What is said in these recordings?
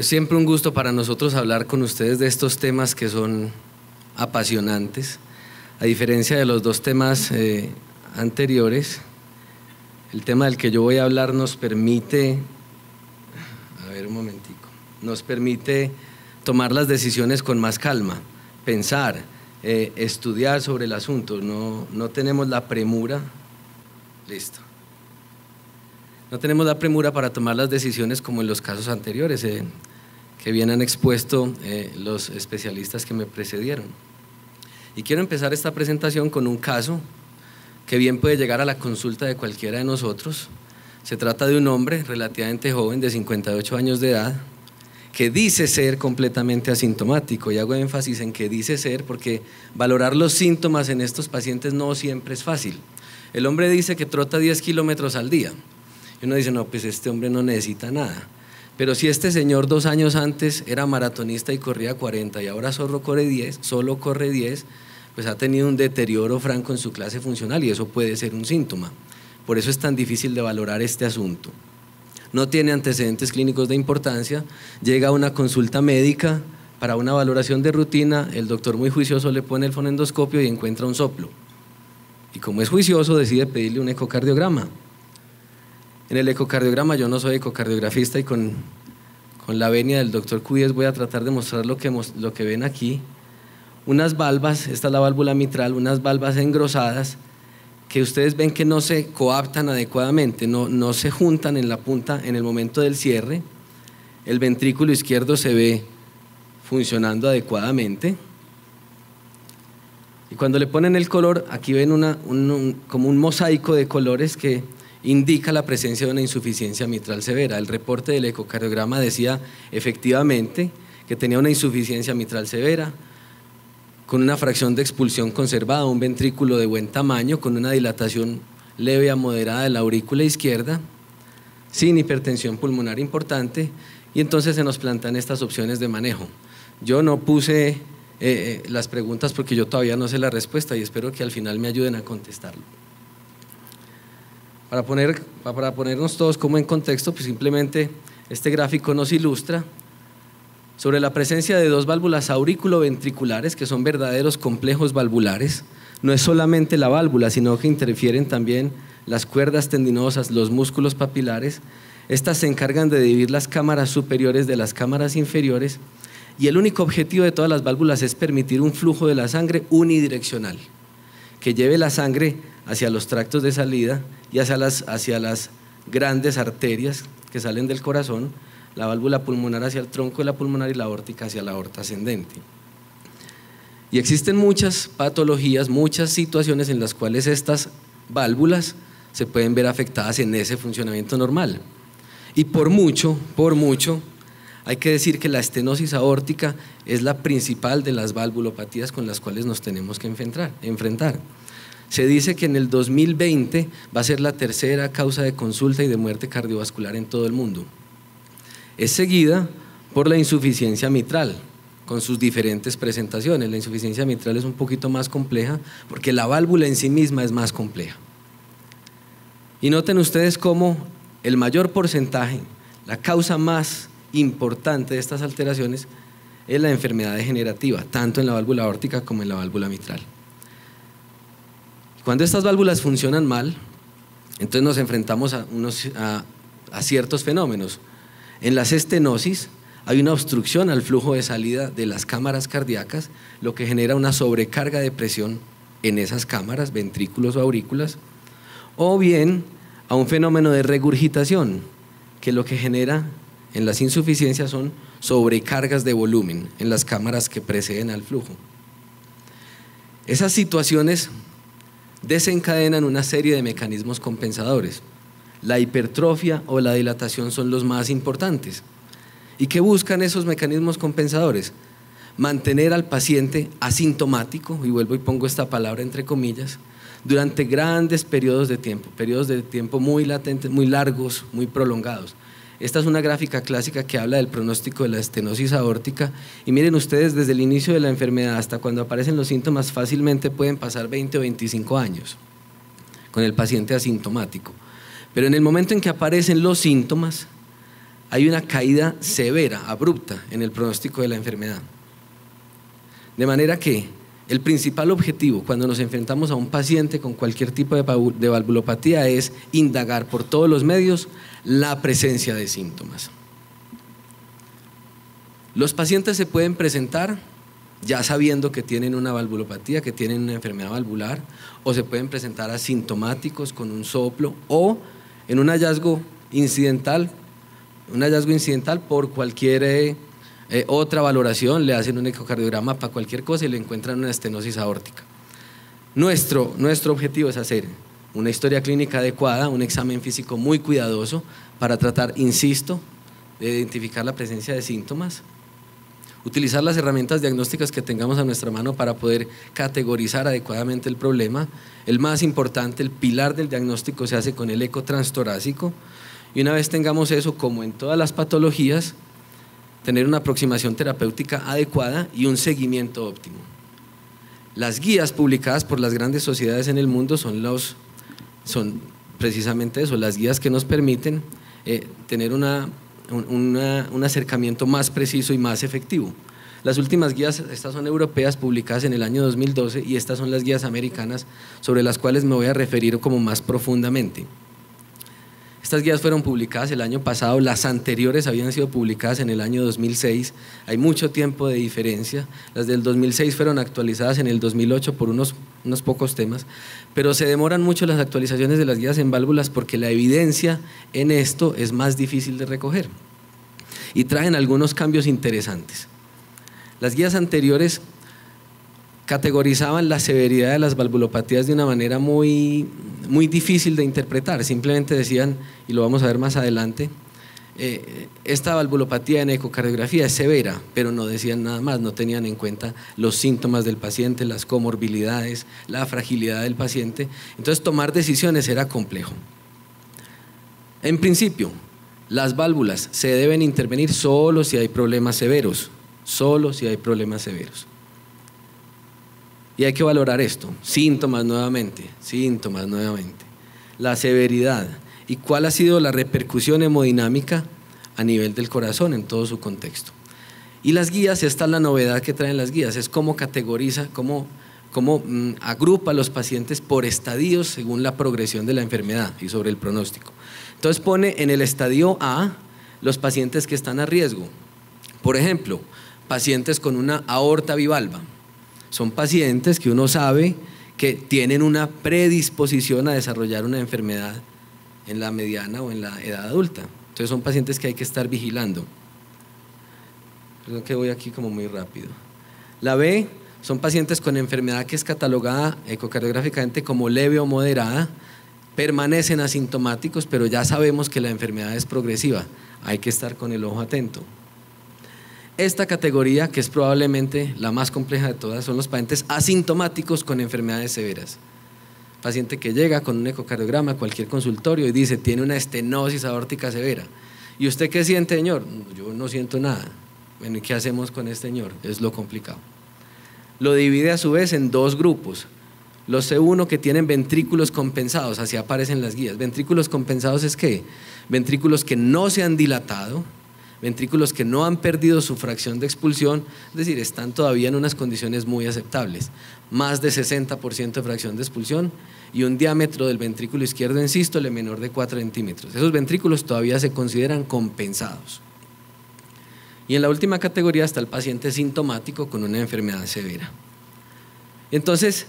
Es siempre un gusto para nosotros hablar con ustedes de estos temas que son apasionantes. A diferencia de los dos temas anteriores, el tema del que yo voy a hablar nos permite, nos permite tomar las decisiones con más calma, pensar, estudiar sobre el asunto. No tenemos la premura, no tenemos la premura para tomar las decisiones como en los casos anteriores que bien han expuesto los especialistas que me precedieron. Y quiero empezar esta presentación con un caso que bien puede llegar a la consulta de cualquiera de nosotros. Se trata de un hombre relativamente joven, de 58 años de edad, que dice ser completamente asintomático, y hago énfasis en que dice ser porque valorar los síntomas en estos pacientes no siempre es fácil. El hombre dice que trota 10 kilómetros al día, y uno dice, no, pues este hombre no necesita nada. Pero si este señor 2 años antes era maratonista y corría 40 y ahora solo corre 10, pues ha tenido un deterioro franco en su clase funcional, y eso puede ser un síntoma. Por eso es tan difícil de valorar este asunto. No tiene antecedentes clínicos de importancia, llega a una consulta médica para una valoración de rutina, el doctor muy juicioso le pone el fonendoscopio y encuentra un soplo. Y como es juicioso, decide pedirle un ecocardiograma. En el ecocardiograma, yo no soy ecocardiografista y con la venia del doctor Cuyes voy a tratar de mostrar lo que ven aquí. Unas valvas, esta es la válvula mitral, unas valvas engrosadas que ustedes ven que no se coaptan adecuadamente, no se juntan en la punta en el momento del cierre. El ventrículo izquierdo se ve funcionando adecuadamente. Y cuando le ponen el color, aquí ven como un mosaico de colores que indica la presencia de una insuficiencia mitral severa. El reporte del ecocardiograma decía efectivamente que tenía una insuficiencia mitral severa, con una fracción de expulsión conservada, un ventrículo de buen tamaño, con una dilatación leve a moderada de la aurícula izquierda, sin hipertensión pulmonar importante, y entonces se nos plantean estas opciones de manejo. Yo no puse las preguntas porque yo todavía no sé la respuesta y espero que al final me ayuden a contestarlo. Para ponernos todos como en contexto, pues simplemente este gráfico nos ilustra sobre la presencia de dos válvulas aurículo-ventriculares que son verdaderos complejos valvulares. No es solamente la válvula, sino que interfieren también las cuerdas tendinosas, los músculos papilares. Estas se encargan de dividir las cámaras superiores de las cámaras inferiores, y el único objetivo de todas las válvulas es permitir un flujo de la sangre unidireccional, que lleve la sangre hacia los tractos de salida y hacia las grandes arterias que salen del corazón, la válvula pulmonar hacia el tronco de la pulmonar y la aórtica hacia la aorta ascendente. Y existen muchas patologías, muchas situaciones en las cuales estas válvulas se pueden ver afectadas en ese funcionamiento normal. Y por mucho, hay que decir que la estenosis aórtica es la principal de las valvulopatías con las cuales nos tenemos que enfrentar. Se dice que en el 2020 va a ser la tercera causa de consulta y de muerte cardiovascular en todo el mundo. Es seguida por la insuficiencia mitral, con sus diferentes presentaciones. La insuficiencia mitral es un poquito más compleja porque la válvula en sí misma es más compleja. Y noten ustedes cómo el mayor porcentaje, la causa más importante de estas alteraciones es la enfermedad degenerativa, tanto en la válvula aórtica como en la válvula mitral. Cuando estas válvulas funcionan mal, entonces nos enfrentamos a ciertos fenómenos. En las estenosis hay una obstrucción al flujo de salida de las cámaras cardíacas, lo que genera una sobrecarga de presión en esas cámaras, ventrículos o aurículas, o bien a un fenómeno de regurgitación, que lo que genera en las insuficiencias son sobrecargas de volumen en las cámaras que preceden al flujo. Esas situaciones desencadenan una serie de mecanismos compensadores. La hipertrofia o la dilatación son los más importantes. ¿Y qué buscan esos mecanismos compensadores? Mantener al paciente asintomático, y vuelvo y pongo esta palabra entre comillas, durante grandes periodos de tiempo muy latentes, muy largos, muy prolongados. Esta es una gráfica clásica que habla del pronóstico de la estenosis aórtica, y miren ustedes, desde el inicio de la enfermedad hasta cuando aparecen los síntomas fácilmente pueden pasar 20 o 25 años con el paciente asintomático. Pero en el momento en que aparecen los síntomas, hay una caída severa, abrupta en el pronóstico de la enfermedad. De manera que el principal objetivo cuando nos enfrentamos a un paciente con cualquier tipo de valvulopatía es indagar por todos los medios la presencia de síntomas. Los pacientes se pueden presentar ya sabiendo que tienen una valvulopatía, que tienen una enfermedad valvular, o se pueden presentar asintomáticos con un soplo o en un hallazgo incidental por cualquier otra valoración, le hacen un ecocardiograma para cualquier cosa y le encuentran una estenosis aórtica. Nuestro objetivo es hacer una historia clínica adecuada, un examen físico muy cuidadoso para tratar, insisto, de identificar la presencia de síntomas, utilizar las herramientas diagnósticas que tengamos a nuestra mano para poder categorizar adecuadamente el problema. El más importante, el pilar del diagnóstico se hace con el eco transtorácico, y una vez tengamos eso, como en todas las patologías, tener una aproximación terapéutica adecuada y un seguimiento óptimo. Las guías publicadas por las grandes sociedades en el mundo son precisamente eso, las guías que nos permiten tener un acercamiento más preciso y más efectivo. Las últimas guías, estas son europeas, publicadas en el año 2012, y estas son las guías americanas sobre las cuales me voy a referir como más profundamente. Estas guías fueron publicadas el año pasado, las anteriores habían sido publicadas en el año 2006, hay mucho tiempo de diferencia. Las del 2006 fueron actualizadas en el 2008 por unos pocos temas, pero se demoran mucho las actualizaciones de las guías en válvulas porque la evidencia en esto es más difícil de recoger y traen algunos cambios interesantes. Las guías anteriores categorizaban la severidad de las valvulopatías de una manera muy difícil de interpretar. Simplemente decían, y lo vamos a ver más adelante, esta valvulopatía en ecocardiografía es severa, pero no decían nada más, no tenían en cuenta los síntomas del paciente, las comorbilidades, la fragilidad del paciente. Entonces tomar decisiones era complejo. En principio, las válvulas se deben intervenir solo si hay problemas severos, solo si hay problemas severos. Y hay que valorar esto, síntomas nuevamente, la severidad y cuál ha sido la repercusión hemodinámica a nivel del corazón en todo su contexto. Y las guías, esta es la novedad que traen las guías, es cómo categoriza, cómo agrupa a los pacientes por estadios según la progresión de la enfermedad y sobre el pronóstico. Entonces pone en el estadio A los pacientes que están a riesgo. Por ejemplo, pacientes con una aorta bivalva. Son pacientes que uno sabe que tienen una predisposición a desarrollar una enfermedad en la mediana o en la edad adulta. Entonces son pacientes que hay que estar vigilando. Perdón que voy aquí como muy rápido. La B son pacientes con enfermedad que es catalogada ecocardiográficamente como leve o moderada, permanecen asintomáticos, pero ya sabemos que la enfermedad es progresiva, hay que estar con el ojo atento. Esta categoría, que es probablemente la más compleja de todas, son los pacientes asintomáticos con enfermedades severas. Paciente que llega con un ecocardiograma a cualquier consultorio y dice, tiene una estenosis aórtica severa. ¿Y usted qué siente, señor? Yo no siento nada. Bueno, ¿y qué hacemos con este señor? Es lo complicado. Lo divide a su vez en dos grupos. Los C1 que tienen ventrículos compensados, así aparecen las guías. ¿Ventrículos compensados es qué? Ventrículos que no se han dilatado, ventrículos que no han perdido su fracción de expulsión, es decir, están todavía en unas condiciones muy aceptables, más de 60% de fracción de expulsión y un diámetro del ventrículo izquierdo en sístole menor de 4 centímetros. Esos ventrículos todavía se consideran compensados. Y en la última categoría está el paciente sintomático con una enfermedad severa. Entonces,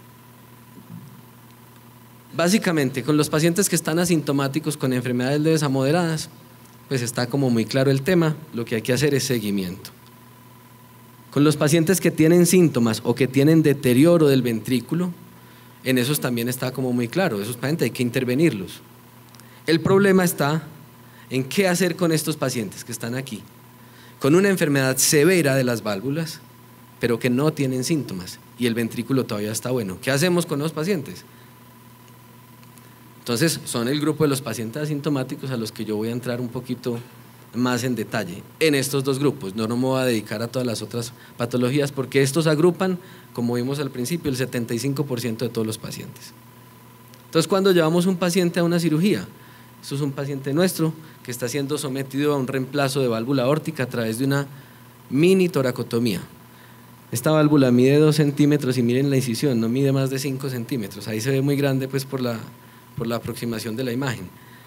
básicamente, con los pacientes que están asintomáticos con enfermedades leves a moderadas, pues está como muy claro el tema, lo que hay que hacer es seguimiento. Con los pacientes que tienen síntomas o que tienen deterioro del ventrículo, en esos también está como muy claro, esos pacientes hay que intervenirlos. El problema está en qué hacer con estos pacientes que están aquí, con una enfermedad severa de las válvulas, pero que no tienen síntomas y el ventrículo todavía está bueno. ¿Qué hacemos con los pacientes? Entonces, son el grupo de los pacientes asintomáticos a los que yo voy a entrar un poquito más en detalle en estos dos grupos. No me voy a dedicar a todas las otras patologías porque estos agrupan, como vimos al principio, el 75% de todos los pacientes. Entonces, cuando llevamos un paciente a una cirugía, Esto es un paciente nuestro que está siendo sometido a un reemplazo de válvula aórtica a través de una mini toracotomía. Esta válvula mide 2 centímetros y miren la incisión, no mide más de 5 centímetros. Ahí se ve muy grande pues por la aproximación de la imagen.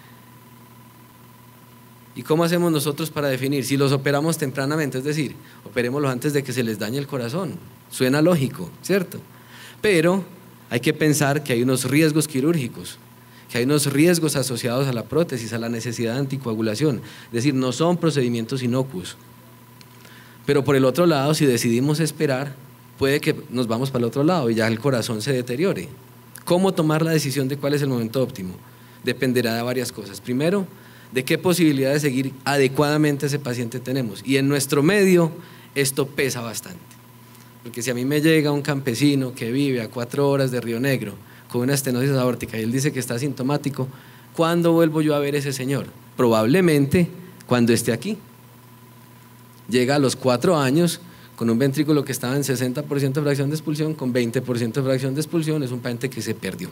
¿Y cómo hacemos nosotros para definir? Si los operamos tempranamente, es decir, operémoslos antes de que se les dañe el corazón. Suena lógico, ¿cierto? Pero hay que pensar que hay unos riesgos quirúrgicos, que hay unos riesgos asociados a la prótesis, a la necesidad de anticoagulación. Es decir, no son procedimientos inocuos. Pero por el otro lado, si decidimos esperar, puede que nos vamos para el otro lado y ya el corazón se deteriore. ¿Cómo tomar la decisión de cuál es el momento óptimo? Dependerá de varias cosas. Primero, de qué posibilidad de seguir adecuadamente a ese paciente tenemos. Y en nuestro medio esto pesa bastante. Porque si a mí me llega un campesino que vive a 4 horas de Río Negro con una estenosis aórtica y él dice que está asintomático, ¿cuándo vuelvo yo a ver a ese señor? Probablemente cuando esté aquí. Llega a los 4 años con un ventrículo que estaba en 60% de fracción de expulsión, con 20% de fracción de expulsión, es un paciente que se perdió.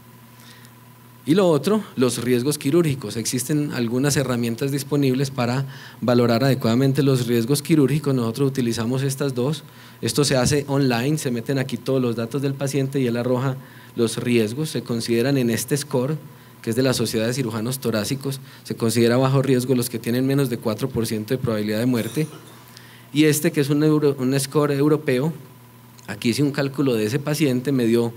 Y lo otro, los riesgos quirúrgicos. Existen algunas herramientas disponibles para valorar adecuadamente los riesgos quirúrgicos. Nosotros utilizamos estas dos. Esto se hace online, se meten aquí todos los datos del paciente y él arroja los riesgos. Se consideran en este score, que es de la Sociedad de Cirujanos Torácicos, se considera bajo riesgo los que tienen menos de 4% de probabilidad de muerte. Y este, que es un score europeo, aquí hice un cálculo de ese paciente, me dio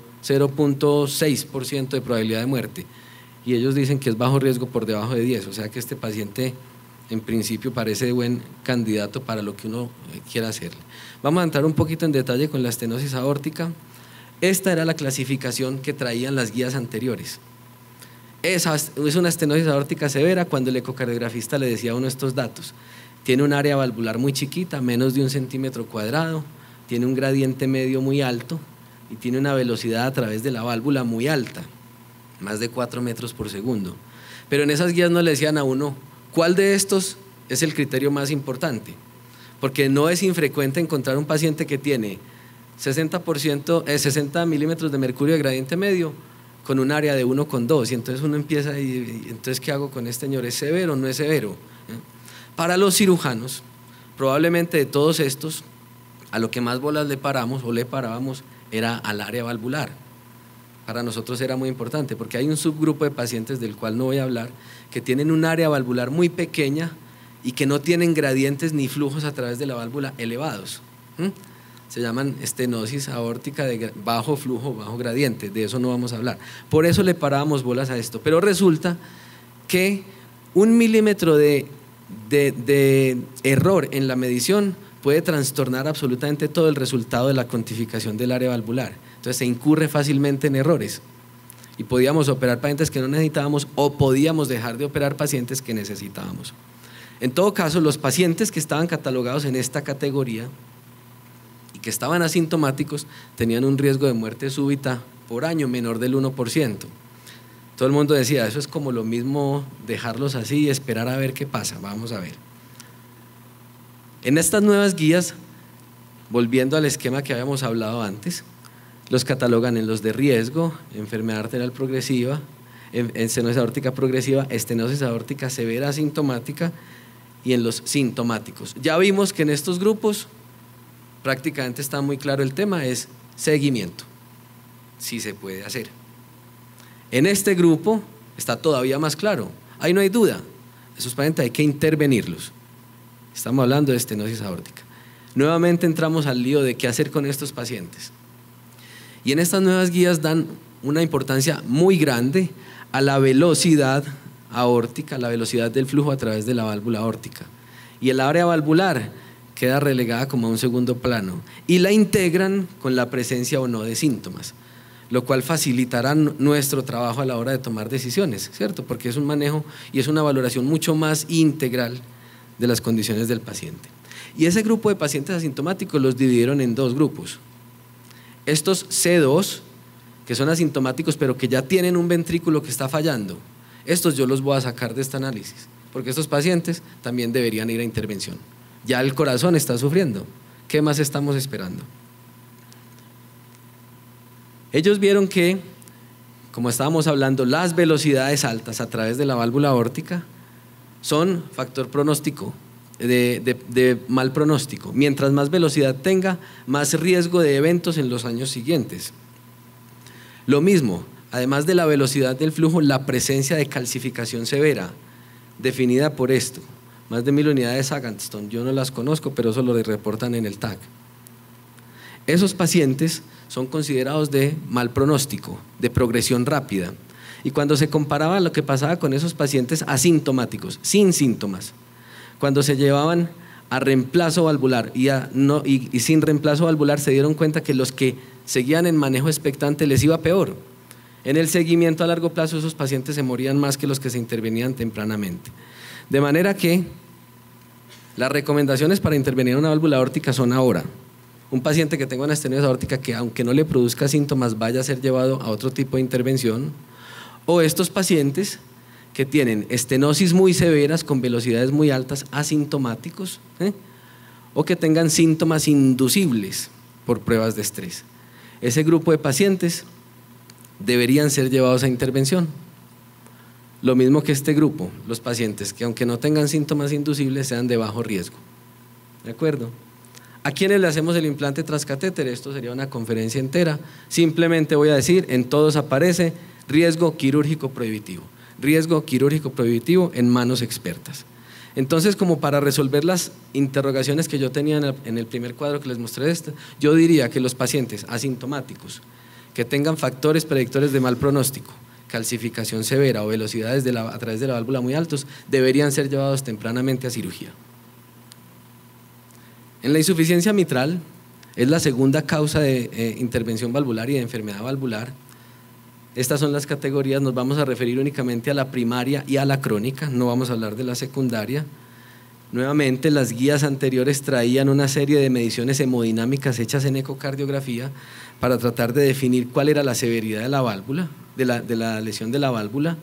0.6% de probabilidad de muerte y ellos dicen que es bajo riesgo por debajo de 10, o sea que este paciente en principio parece buen candidato para lo que uno quiera hacerle. Vamos a entrar un poquito en detalle con la estenosis aórtica. Esta era la clasificación que traían las guías anteriores. Es una estenosis aórtica severa cuando el ecocardiografista le decía a uno estos datos. Tiene un área valvular muy chiquita, menos de 1 centímetro cuadrado, tiene un gradiente medio muy alto y tiene una velocidad a través de la válvula muy alta, más de 4 metros por segundo. Pero en esas guías no le decían a uno cuál de estos es el criterio más importante, porque no es infrecuente encontrar un paciente que tiene 60 milímetros de mercurio de gradiente medio con un área de 1,2 y entonces uno empieza y entonces ¿qué hago con este señor? ¿Es severo o no es severo? Para los cirujanos, probablemente de todos estos, a lo que más bolas le parábamos era al área valvular. Para nosotros era muy importante porque hay un subgrupo de pacientes del cual no voy a hablar que tienen un área valvular muy pequeña y que no tienen gradientes ni flujos a través de la válvula elevados. Se llaman estenosis aórtica de bajo flujo, bajo gradiente, de eso no vamos a hablar. Por eso le parábamos bolas a esto, pero resulta que 1 milímetro de error en la medición puede trastornar absolutamente todo el resultado de la cuantificación del área valvular. Entonces se incurre fácilmente en errores y podíamos operar pacientes que no necesitábamos o podíamos dejar de operar pacientes que necesitábamos. En todo caso, los pacientes que estaban catalogados en esta categoría y que estaban asintomáticos tenían un riesgo de muerte súbita por año menor del 1%. Todo el mundo decía, eso es como lo mismo dejarlos así y esperar a ver qué pasa, vamos a ver. En estas nuevas guías, volviendo al esquema que habíamos hablado antes, los catalogan en los de riesgo, enfermedad arterial progresiva, estenosis aórtica progresiva, estenosis aórtica severa asintomática y en los sintomáticos. Ya vimos que en estos grupos prácticamente está muy claro el tema, es seguimiento, sí se puede hacer. En este grupo está todavía más claro, ahí no hay duda, esos pacientes hay que intervenirlos. Estamos hablando de estenosis aórtica. Nuevamente entramos al lío de qué hacer con estos pacientes. Y en estas nuevas guías dan una importancia muy grande a la velocidad aórtica, la velocidad del flujo a través de la válvula aórtica. Y el área valvular queda relegada como a un segundo plano y la integran con la presencia o no de síntomas, lo cual facilitará nuestro trabajo a la hora de tomar decisiones, ¿cierto? Porque es un manejo y es una valoración mucho más integral de las condiciones del paciente. Y ese grupo de pacientes asintomáticos los dividieron en 2 grupos. Estos C2, que son asintomáticos pero que ya tienen un ventrículo que está fallando, estos yo los voy a sacar de este análisis, porque estos pacientes también deberían ir a intervención. Ya el corazón está sufriendo, ¿qué más estamos esperando? Ellos vieron que como estábamos hablando, las velocidades altas a través de la válvula aórtica son factor pronóstico, de mal pronóstico. Mientras más velocidad tenga, más riesgo de eventos en los años siguientes. Lo mismo, además de la velocidad del flujo, la presencia de calcificación severa, definida por esto, más de 1000 unidades Sagaston, yo no las conozco, pero eso lo reportan en el TAC. Esos pacientes son considerados de mal pronóstico, de progresión rápida. Y cuando se comparaba lo que pasaba con esos pacientes asintomáticos, sin síntomas, cuando se llevaban a reemplazo valvular y sin reemplazo valvular, se dieron cuenta que los que seguían en manejo expectante les iba peor. En el seguimiento a largo plazo esos pacientes se morían más que los que se intervenían tempranamente. De manera que las recomendaciones para intervenir en una válvula aórtica son ahora. Un paciente que tenga una estenosis aórtica que aunque no le produzca síntomas vaya a ser llevado a otro tipo de intervención, o estos pacientes que tienen estenosis muy severas con velocidades muy altas, asintomáticos, o que tengan síntomas inducibles por pruebas de estrés. Ese grupo de pacientes deberían ser llevados a intervención. Lo mismo que este grupo, los pacientes que aunque no tengan síntomas inducibles sean de bajo riesgo. ¿De acuerdo? ¿A quiénes le hacemos el implante transcatéter? Esto sería una conferencia entera. Simplemente voy a decir, en todos aparece riesgo quirúrgico prohibitivo. Riesgo quirúrgico prohibitivo en manos expertas. Entonces, como para resolver las interrogaciones que yo tenía en el primer cuadro que les mostré, yo diría que los pacientes asintomáticos que tengan factores predictores de mal pronóstico, calcificación severa o velocidades a través de la válvula muy altos, deberían ser llevados tempranamente a cirugía. En la insuficiencia mitral es la segunda causa de intervención valvular y de enfermedad valvular. Estas son las categorías, nos vamos a referir únicamente a la primaria y a la crónica, no vamos a hablar de la secundaria. Nuevamente, las guías anteriores traían una serie de mediciones hemodinámicas hechas en ecocardiografía para tratar de definir cuál era la severidad de la válvula, de la lesión de la válvula,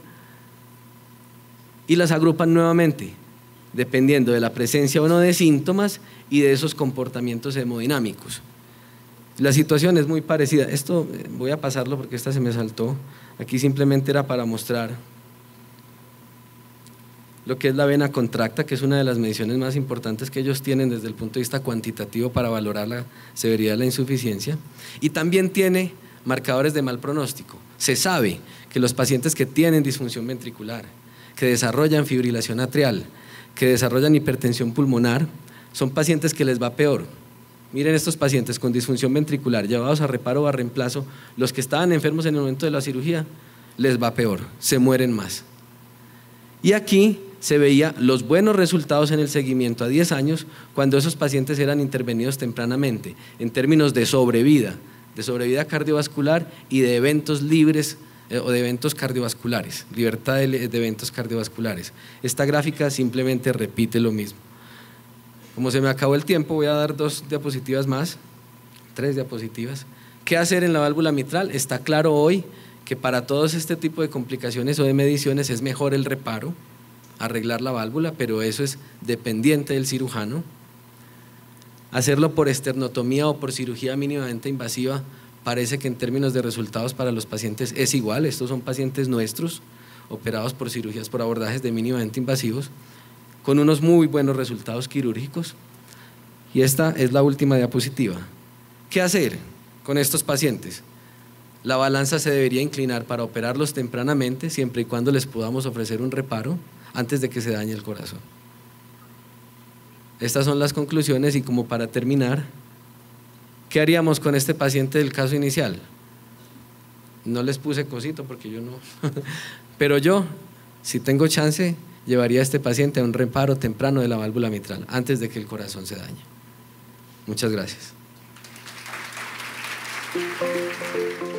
y las agrupan nuevamente, dependiendo de la presencia o no de síntomas y de esos comportamientos hemodinámicos. La situación es muy parecida. Esto voy a pasarlo porque esta se me saltó. Aquí simplemente era para mostrar lo que es la vena contracta, que es una de las mediciones más importantes que ellos tienen desde el punto de vista cuantitativo para valorar la severidad de la insuficiencia. Y también tiene marcadores de mal pronóstico. Se sabe que los pacientes que tienen disfunción ventricular, que desarrollan fibrilación atrial, que desarrollan hipertensión pulmonar, son pacientes que les va peor. Miren estos pacientes con disfunción ventricular llevados a reparo o a reemplazo, los que estaban enfermos en el momento de la cirugía, les va peor, se mueren más. Y aquí se veía los buenos resultados en el seguimiento a 10 años cuando esos pacientes eran intervenidos tempranamente en términos de sobrevida cardiovascular y de eventos libres o de eventos cardiovasculares, libertad de eventos cardiovasculares. Esta gráfica simplemente repite lo mismo. Como se me acabó el tiempo, voy a dar 2 diapositivas más, 3 diapositivas. ¿Qué hacer en la válvula mitral? Está claro hoy que para todos este tipo de complicaciones o de mediciones es mejor el reparo, arreglar la válvula, pero eso es dependiente del cirujano. Hacerlo por esternotomía o por cirugía mínimamente invasiva parece que en términos de resultados para los pacientes es igual. Estos son pacientes nuestros operados por cirugías por abordajes de mínimamente invasivos con unos muy buenos resultados quirúrgicos. Y esta es la última diapositiva. ¿Qué hacer con estos pacientes? La balanza se debería inclinar para operarlos tempranamente, siempre y cuando les podamos ofrecer un reparo antes de que se dañe el corazón. Estas son las conclusiones y como para terminar, ¿qué haríamos con este paciente del caso inicial? No les puse cosito porque yo no, pero yo, si tengo chance, llevaría a este paciente a un reparo temprano de la válvula mitral antes de que el corazón se dañe. Muchas gracias.